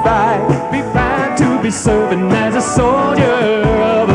fight. Be proud to be serving as a soldier of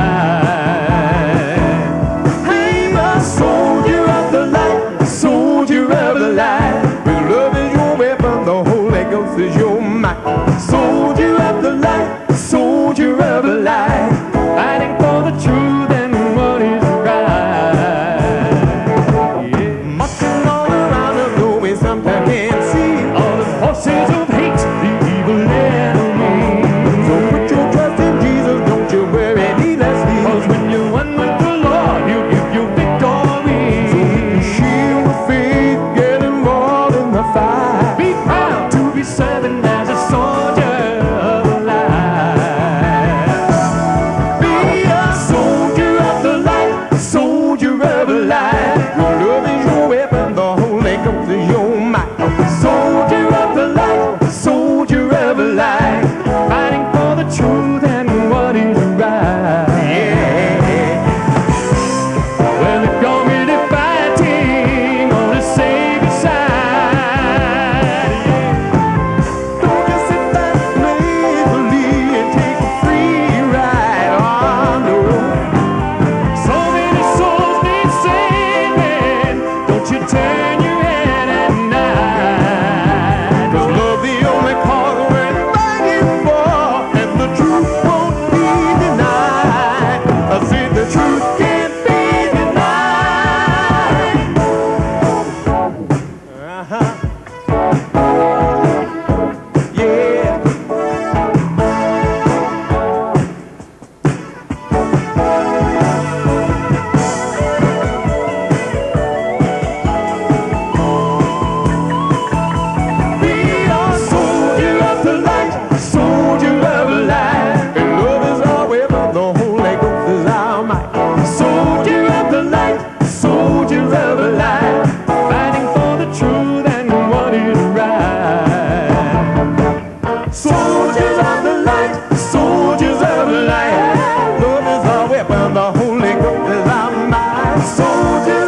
light. I'm a soldier of the light, soldier of the light. With love is your weapon, the Holy Ghost is your might. Soldier of the light, soldier of the light, fighting for the truth and what is right. Yeah. Marching all around the globe, we sometimes can't see all the forces of hate, the evil enemy. So put your trust in Jesus, don't you worry needlessly, 'cause when you're one with the Lord, He'll give you victory. So keep your shield of faith, get involved in the fight. Be proud to be serving as a soldier of light. Be a soldier of the light, soldier of light. Your love is your weapon, the Holy Ghost is your might. Soldier of the light, soldier of light, fighting for the truth and what is right. Yeah. Well, if you're really fighting on the Savior's side, yeah. Don't just sit back lazily and take a free ride on the road. So many souls need saving. Don't you turn your head at night. 'Cause love the only cause we're fighting for, and the truth won't be denied. I say the truth can't be denied. Yeah. Be a soldier of the light, soldier of light. And love is our weapon, the Holy Ghost is our might. Soldier of the light, soldier of light, fighting for the truth and what is right. Soldiers of the light, soldiers of light. Love is our weapon, the Holy Ghost is our might. Soldiers